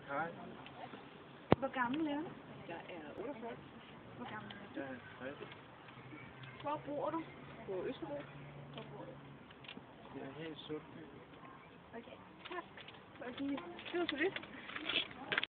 Hej. Hvor gammel er du? Jeg er 48. Hvor gammel er du? Jeg er 60. Hvor bor du? På Østerbro. Hvor bor du? Jeg er her i Sundby. Okay, tak. Det var så lidt.